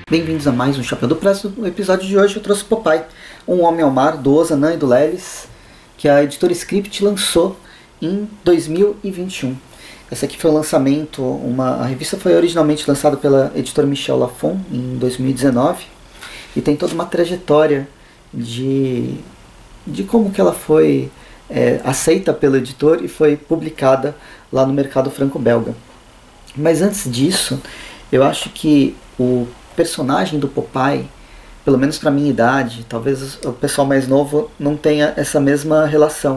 Bem-vindos a mais um Chapéu do Presto. No episódio de hoje eu trouxe Popeye, Um Homem ao Mar, do Ozanam e do Lelis, que a editora Script lançou em 2021. Esse aqui foi o lançamento, a revista foi originalmente lançada pela editora Michel Lafon em 2019 e tem toda uma trajetória de como que ela foi aceita pelo editor e foi publicada lá no mercado franco-belga. Mas antes disso, eu acho que o personagem do Popeye, pelo menos para minha idade, talvez o pessoal mais novo não tenha essa mesma relação,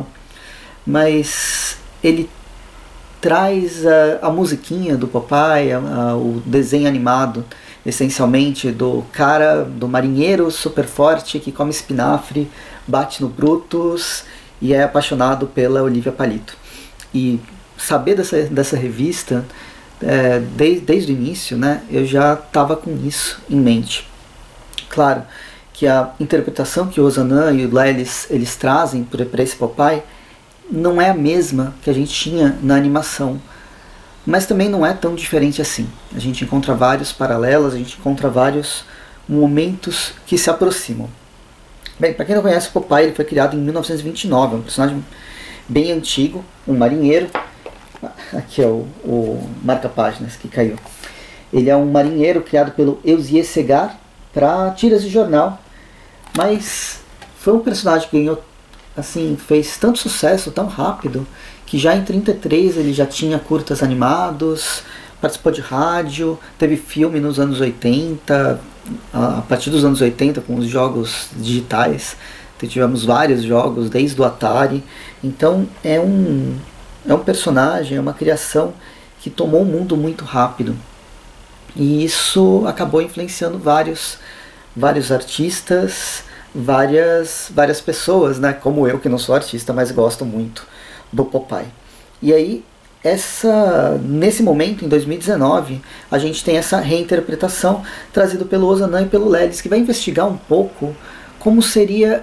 mas ele traz a musiquinha do Popeye, o desenho animado, essencialmente do cara, do marinheiro super forte que come espinafre, bate no Brutus e é apaixonado pela Olivia Palito. E saber dessa revista, desde o início, né, eu já estava com isso em mente. Claro que a interpretação que o Ozanam e o Lelis eles trazem para esse Popeye não é a mesma que a gente tinha na animação, mas também não é tão diferente assim. A gente encontra vários paralelos, a gente encontra vários momentos que se aproximam. Bem, para quem não conhece, o Popeye ele foi criado em 1929, é um personagem bem antigo, um marinheiro. Aqui é o marca-páginas que caiu. Ele é um marinheiro criado pelo Eussie Segar para tiras de jornal, mas foi um personagem que ganhou, assim, fez tanto sucesso tão rápido que já em 1933 ele já tinha curtas animados, participou de rádio, teve filme nos anos 80, a partir dos anos 80 com os jogos digitais, tivemos vários jogos desde o Atari. Então é um personagem, é uma criação que tomou o mundo muito rápido. E isso acabou influenciando vários artistas, várias pessoas, né? Como eu, que não sou artista, mas gosto muito do Popeye. E aí, nesse momento, em 2019, a gente tem essa reinterpretação trazida pelo Ozanam e pelo Lelis, que vai investigar um pouco como seria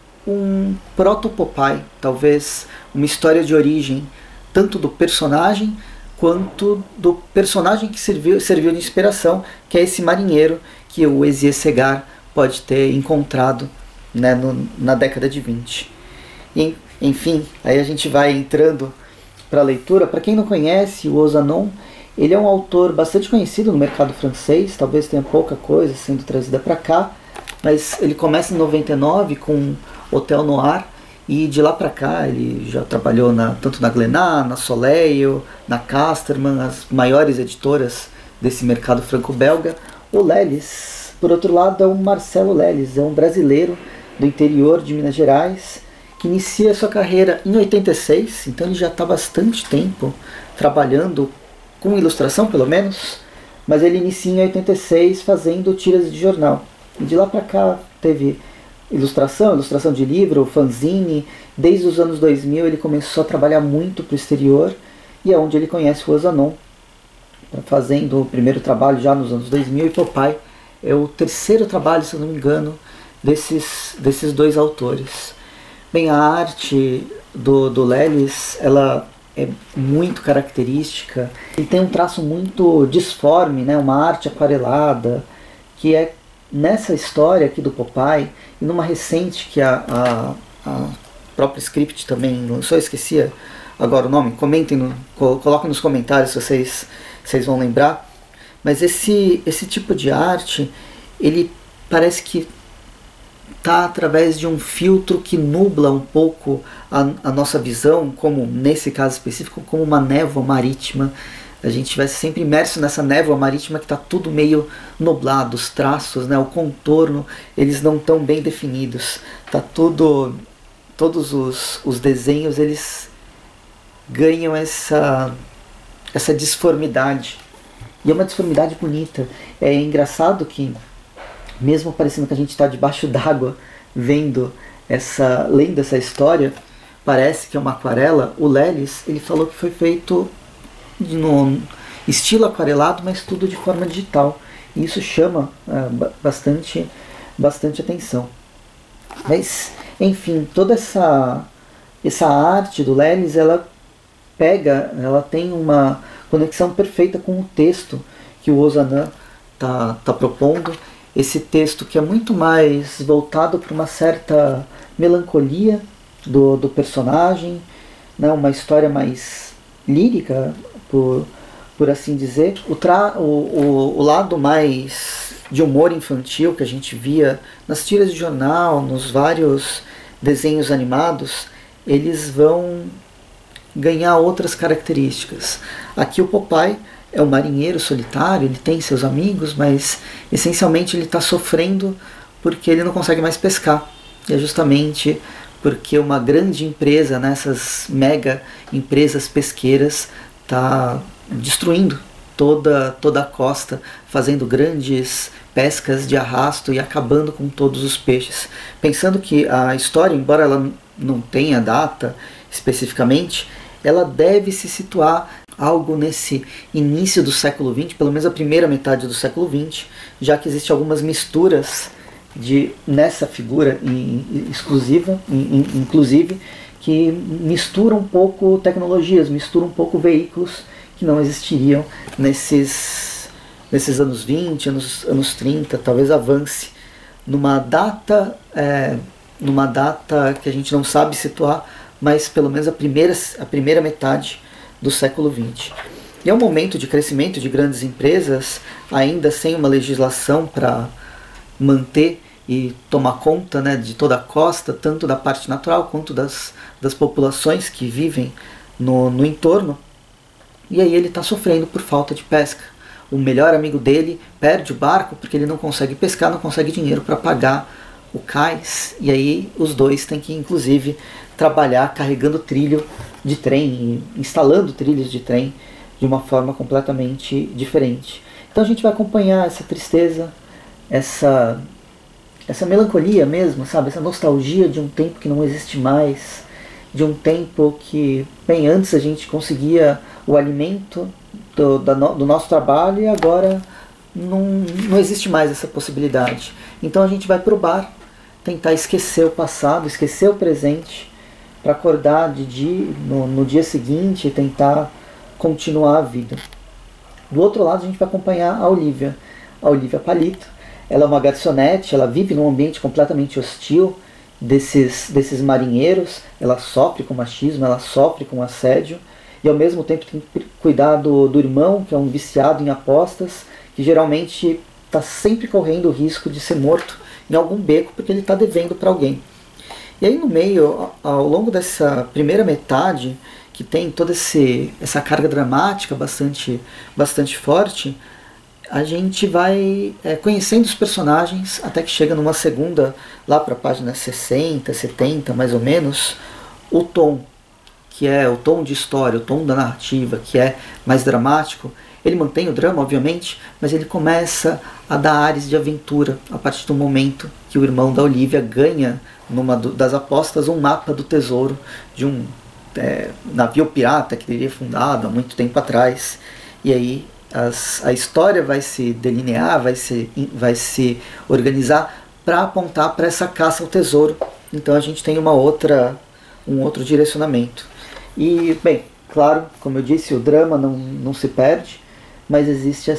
um proto-Popeye, talvez uma história de origem, tanto do personagem quanto do personagem que serviu de inspiração, que é esse marinheiro que o Eussie Segar pode ter encontrado, né, na década de 20. E, enfim, aí a gente vai entrando para a leitura. Para quem não conhece, o Ozanam, ele é um autor bastante conhecido no mercado francês, talvez tenha pouca coisa sendo trazida para cá, mas ele começa em 99 com Hotel Noir, e de lá para cá ele já trabalhou tanto na Glénat, na Soleil, na Casterman, as maiores editoras desse mercado franco-belga. O Lelis, por outro lado, é o Marcelo Lelis, é um brasileiro do interior de Minas Gerais, que inicia sua carreira em 86, então ele já está há bastante tempo trabalhando com ilustração, pelo menos, mas ele inicia em 86 fazendo tiras de jornal. E de lá para cá teve ilustração de livro, fanzine. Desde os anos 2000 ele começou a trabalhar muito para o exterior, e é onde ele conhece o Ozanam, fazendo o primeiro trabalho já nos anos 2000, e Popeye é o terceiro trabalho, se eu não me engano, desses dois autores. Bem, a arte do Lelis, ela é muito característica, ele tem um traço muito disforme, né? Uma arte aquarelada, que é nessa história aqui do Popeye, e numa recente que a própria Script também lançou, esqueci agora o nome, comentem, coloquem nos comentários se vocês vão lembrar, mas esse tipo de arte, ele parece que está através de um filtro que nubla um pouco a nossa visão, como nesse caso específico, como uma névoa marítima. A gente vai sempre imerso nessa névoa marítima que está tudo meio nublado, os traços, né, o contorno, eles não estão bem definidos. Tá todos os desenhos, eles ganham essa disformidade. E é uma disformidade bonita. É engraçado que, mesmo parecendo que a gente está debaixo d'água, lendo essa história, parece que é uma aquarela. O Lelis, ele falou que foi feito no estilo aquarelado, mas tudo de forma digital. E isso chama bastante atenção. Mas, enfim, toda essa arte do Lelis, ela tem uma conexão perfeita com o texto que o Ozanam tá propondo. Esse texto que é muito mais voltado para uma certa melancolia do personagem, né? Uma história mais lírica, por assim dizer. O lado mais de humor infantil que a gente via nas tiras de jornal, nos vários desenhos animados, eles vão ganhar outras características. Aqui o Popeye é um marinheiro solitário, ele tem seus amigos, mas essencialmente ele está sofrendo porque ele não consegue mais pescar. E é justamente porque uma grande empresa, nessas mega empresas pesqueiras, está destruindo toda a costa, fazendo grandes pescas de arrasto e acabando com todos os peixes. Pensando que a história, embora ela não tenha data especificamente, ela deve se situar algo nesse início do século XX, pelo menos a primeira metade do século XX, já que existem algumas misturas nessa figura exclusiva, inclusive, que misturam um pouco tecnologias, misturam um pouco veículos que não existiriam nesses anos 20, anos 30, talvez avance numa data que a gente não sabe situar, mas pelo menos a primeira metade do século XX. E é um momento de crescimento de grandes empresas, ainda sem uma legislação para manter e tomar conta, né, de toda a costa, tanto da parte natural quanto das populações que vivem no entorno. E aí ele está sofrendo por falta de pesca. O melhor amigo dele perde o barco porque ele não consegue pescar, não consegue dinheiro para pagar o cais, e aí os dois têm que inclusive trabalhar carregando trilho de trem, instalando trilhos de trem de uma forma completamente diferente. Então a gente vai acompanhar essa tristeza, essa melancolia mesmo, sabe? Essa nostalgia de um tempo que não existe mais, de um tempo que, bem, antes a gente conseguia o alimento do nosso trabalho e agora não existe mais essa possibilidade. Então a gente vai pro bar, tentar esquecer o passado, esquecer o presente, para acordar no dia seguinte e tentar continuar a vida. Do outro lado a gente vai acompanhar a Olivia Palito. Ela é uma garçonete, ela vive num ambiente completamente hostil desses marinheiros, ela sofre com machismo, ela sofre com assédio, e ao mesmo tempo tem que cuidar do irmão, que é um viciado em apostas, que geralmente está sempre correndo o risco de ser morto em algum beco porque ele está devendo para alguém. E aí no meio, ao longo dessa primeira metade, que tem toda essa carga dramática bastante forte, a gente vai conhecendo os personagens até que chega numa segunda, lá para a página 60, 70 mais ou menos, o tom, que é o tom de história, o tom da narrativa, que é mais dramático. Ele mantém o drama, obviamente, mas ele começa a dar ares de aventura a partir do momento que o irmão da Olivia ganha, numa das apostas, um mapa do tesouro de um navio pirata que teria fundado há muito tempo atrás. E aí a história vai se delinear, vai se organizar para apontar para essa caça ao tesouro. Então a gente tem um outro direcionamento. E, bem, claro, como eu disse, o drama não se perde, mas existe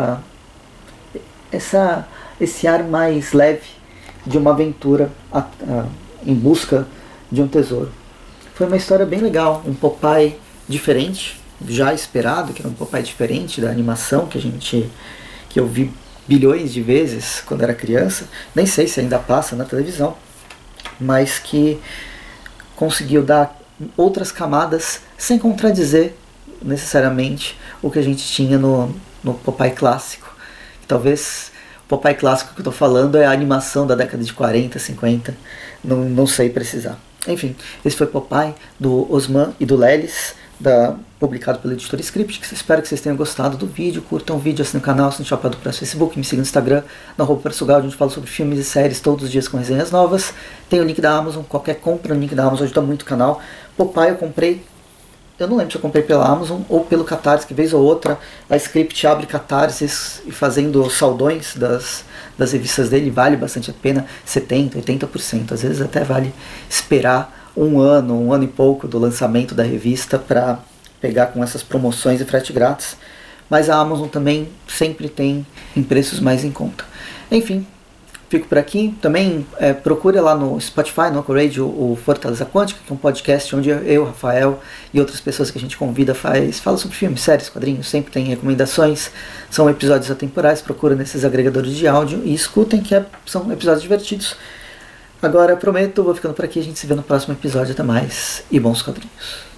esse ar mais leve de uma aventura em busca de um tesouro. Foi uma história bem legal, um Popeye diferente, já esperado, que era um Popeye diferente da animação que eu vi bilhões de vezes quando era criança, nem sei se ainda passa na televisão, mas que conseguiu dar outras camadas sem contradizer necessariamente o que a gente tinha no Popeye clássico. Talvez o Popeye clássico que eu estou falando é a animação da década de 40, 50, não sei precisar. Enfim, esse foi Popeye, do Osman e do Lelis, publicado pela editora Script. Espero que vocês tenham gostado do vídeo. Curtam o vídeo, assinem o canal, assinem o Chapéu do Preço no Facebook, me sigam no Instagram, @Persugal, onde a gente fala sobre filmes e séries todos os dias com resenhas novas. Tem o link da Amazon, qualquer compra no link da Amazon ajuda muito o canal. Popeye eu comprei, eu não lembro se eu comprei pela Amazon ou pelo Catarse, que vez ou outra a Script abre Catarses e fazendo saldões das revistas dele, vale bastante a pena, 70%, 80%. Às vezes até vale esperar um ano e pouco do lançamento da revista para pegar com essas promoções e frete grátis. mas a Amazon também sempre tem em preços mais em conta. Enfim, fico por aqui. Também procure lá no Spotify, no Radio, o Fortaleza Quântica, que é um podcast onde eu, Rafael e outras pessoas que a gente convida fala sobre filmes, séries, quadrinhos, sempre tem recomendações, são episódios atemporais, procura nesses agregadores de áudio e escutem, que são episódios divertidos. Agora, prometo, vou ficando por aqui, a gente se vê no próximo episódio. Até mais e bons quadrinhos.